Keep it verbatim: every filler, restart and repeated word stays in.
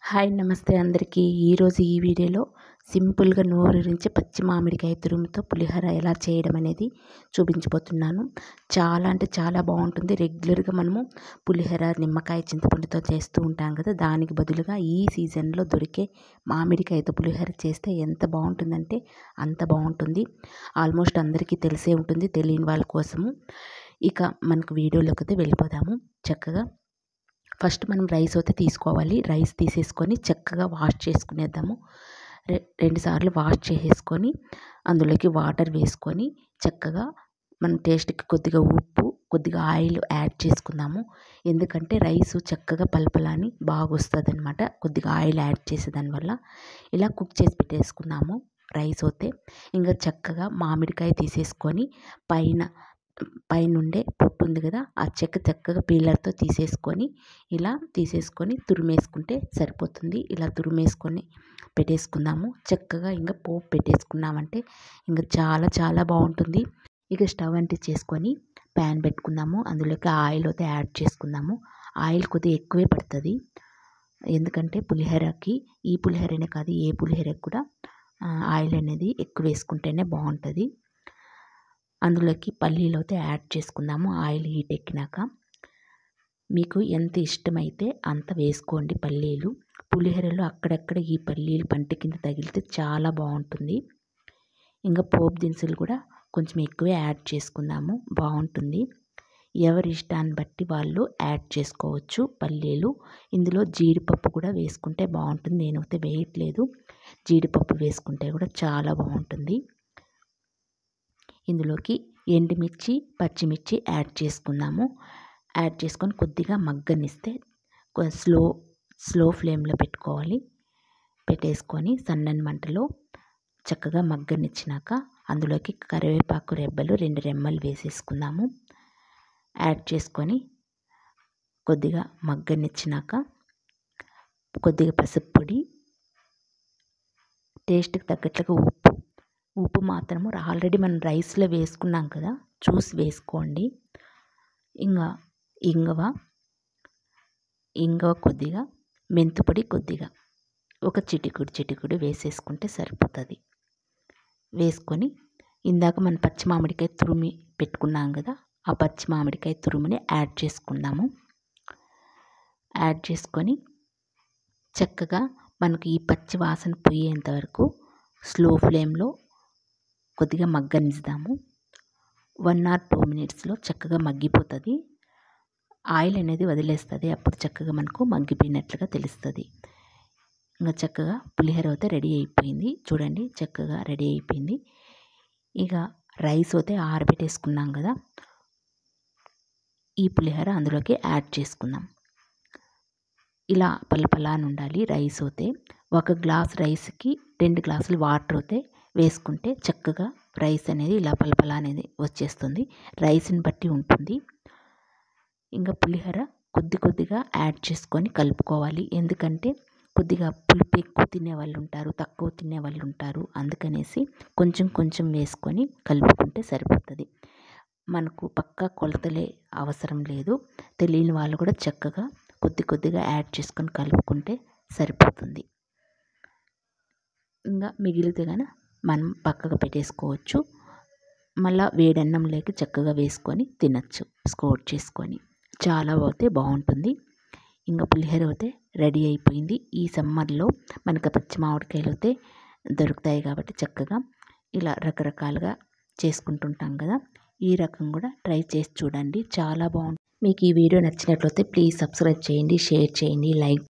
Hi నమస్తే అందరికీ. ఈరోజు ఈ వీడియోలో సింపుల్గా నోరూరించి పచ్చి మామిడికాయ తురుముతో పులిహోర ఎలా చేయడం అనేది చూపించబోతున్నాను. చాలా అంటే చాలా బాగుంటుంది. రెగ్యులర్గా మనము పులిహోర నిమ్మకాయ చింతపండుతో చేస్తూ ఉంటాం కదా, దానికి బదులుగా ఈ సీజన్లో దొరికే మామిడికాయతో పులిహోర చేస్తే ఎంత బాగుంటుందంటే అంత బాగుంటుంది. ఆల్మోస్ట్ అందరికీ తెలిసే ఉంటుంది, తెలియని వాళ్ళ కోసము. ఇక మనకు వీడియోలోకి అయితే వెళ్ళిపోదాము. చక్కగా ఫస్ట్ మనం రైస్ అయితే తీసుకోవాలి. రైస్ తీసేసుకొని చక్కగా వాష్ చేసుకునేద్దాము. రె రెండు సార్లు వాష్ చేసేసుకొని అందులోకి వాటర్ వేసుకొని చక్కగా మన టేస్ట్కి కొద్దిగా ఉప్పు, కొద్దిగా ఆయిల్ యాడ్ చేసుకుందాము. ఎందుకంటే రైస్ చక్కగా పలపలాని బాగా వస్తుంది అనమాట, కొద్దిగా ఆయిల్ యాడ్ చేసే దానివల్ల. ఇలా కుక్ చేసి పెట్టేసుకుందాము రైస్ అయితే. ఇంకా చక్కగా మామిడికాయ తీసేసుకొని పైన పైన ఉండే పొట్టు ఉంది కదా, ఆ చెక్క చక్కగా పీలర్తో తీసేసుకొని ఇలా తీసేసుకొని తురిమేసుకుంటే సరిపోతుంది. ఇలా తురిమేసుకొని పెట్టేసుకుందాము. చక్కగా ఇంకా పోపు పెట్టేసుకున్నామంటే ఇంకా చాలా చాలా బాగుంటుంది. ఇక స్టవ్ అంటించేసుకొని ప్యాన్ పెట్టుకుందాము. అందులోకి ఆయిల్ అయితే యాడ్ చేసుకుందాము. ఆయిల్ కొద్దిగా ఎక్కువే పడుతుంది, ఎందుకంటే పులిహోరకి, ఈ పులిహోరనే కాదు ఏ పులిహోరకి కూడా ఆయిల్ అనేది ఎక్కువ వేసుకుంటేనే బాగుంటుంది. అందులోకి పల్లీలు అయితే యాడ్ చేసుకుందాము. ఆయిల్ హీట్ ఎక్కినాక మీకు ఎంత ఇష్టమైతే అంత వేసుకోండి పల్లీలు. పులిహోరలో అక్కడక్కడ ఈ పల్లీలు పంట కింద తగిలితే చాలా బాగుంటుంది. ఇంకా పోపు దినుసులు కూడా కొంచెం ఎక్కువే యాడ్ చేసుకుందాము, బాగుంటుంది. ఎవరి ఇష్టాన్ని బట్టి వాళ్ళు యాడ్ చేసుకోవచ్చు పల్లీలు. ఇందులో జీడిపప్పు కూడా వేసుకుంటే బాగుంటుంది. నేనైతే వేయట్లేదు, జీడిపప్పు వేసుకుంటే కూడా చాలా బాగుంటుంది. ఇందులోకి ఎండుమిర్చి, పచ్చిమిర్చి యాడ్ చేసుకుందాము. యాడ్ చేసుకొని కొద్దిగా మగ్గనిస్తే స్లో స్లో ఫ్లేమ్లో పెట్టుకోవాలి. పెట్టేసుకొని సన్నని మంటలో చక్కగా మగ్గనిచ్చినాక అందులోకి కరివేపాకు రెబ్బలు రెండు రెమ్మలు వేసేసుకుందాము. యాడ్ చేసుకొని కొద్దిగా మగ్గనిచ్చినాక కొద్దిగా పసుపు పొడి, టేస్ట్కి తగ్గట్లుగా ఉప్పు ఉప్పు మాత్రము ఆల్రెడీ మనం రైస్లో వేసుకున్నాం కదా, చూసి వేసుకోండి. ఇంకా ఇంగువ ఇంగువ కొద్దిగా, మెంతిపొడి కొద్దిగా, ఒక చిటికుడు చిటికుడు వేసేసుకుంటే సరిపోతుంది. వేసుకొని ఇందాక మనం పచ్చి మామిడికాయ తురిమి పెట్టుకున్నాం కదా, ఆ పచ్చి మామిడికాయ తురుముని యాడ్ చేసుకుందాము. యాడ్ చేసుకొని చక్కగా మనకు ఈ పచ్చి వాసన పోయేంత వరకు స్లో ఫ్లేమ్లో కొద్దిగా మగ్గనిద్దాము. వన్ ఆర్ టూ మినిట్స్లో చక్కగా మగ్గిపోతుంది. ఆయిల్ అనేది వదిలేస్తుంది, అప్పుడు చక్కగా మనకు మగ్గిపోయినట్లుగా తెలుస్తుంది. ఇంకా చక్కగా పులిహోర అయితే రెడీ అయిపోయింది. చూడండి, చక్కగా రెడీ అయిపోయింది. ఇక రైస్ అయితే ఆరబెట్టేసుకున్నాం కదా, ఈ పులిహోర అందులోకి యాడ్ చేసుకుందాం. ఇలా పలపలాని ఉండాలి రైస్ అయితే. ఒక గ్లాస్ రైస్కి రెండు గ్లాసులు వాటర్ అయితే వేసుకుంటే చక్కగా రైస్ అనేది ఇలా పలపలా అనేది వచ్చేస్తుంది. రైస్ని బట్టి ఉంటుంది. ఇంకా పులిహోర కొద్ది కొద్దిగా యాడ్ చేసుకొని కలుపుకోవాలి. ఎందుకంటే కొద్దిగా పులుపు ఎక్కువ తినే వాళ్ళు ఉంటారు, తక్కువ తినే వాళ్ళు ఉంటారు. అందుకనేసి కొంచెం కొంచెం వేసుకొని కలుపుకుంటే సరిపోతుంది. మనకు పక్కా కొలతలే అవసరం లేదు. తెలియని వాళ్ళు కూడా చక్కగా కొద్ది కొద్దిగా యాడ్ చేసుకొని కలుపుకుంటే సరిపోతుంది. ఇంకా మిగిలితే కనుక మనం పక్కకు పెట్టేసుకోవచ్చు. మళ్ళీ వేడన్నంలోకి చక్కగా వేసుకొని తినచ్చు, స్కోర్ చేసుకొని. చాలా పోతే బాగుంటుంది. ఇంకా పులిహోర అయితే రెడీ అయిపోయింది. ఈ సమ్మర్లో మనకు పచ్చి మామిడికాయలు అయితే దొరుకుతాయి కాబట్టి చక్కగా ఇలా రకరకాలుగా చేసుకుంటుంటాం కదా, ఈ రకం కూడా ట్రై చేసి చూడండి, చాలా బాగుంటుంది. మీకు ఈ వీడియో నచ్చినట్లయితే ప్లీజ్ సబ్స్క్రైబ్ చేయండి, షేర్ చేయండి, లైక్